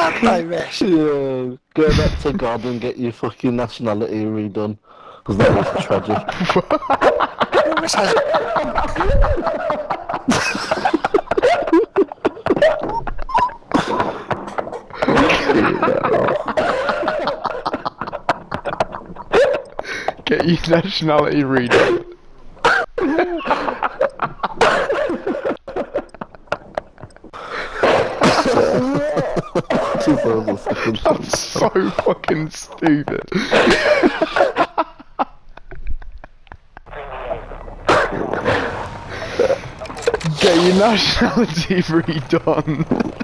God damn it! Yeah, go back to God and get your fucking nationality redone. Because that was tragic. Get your nationality redone. That's so fucking stupid. Get your nationality redone.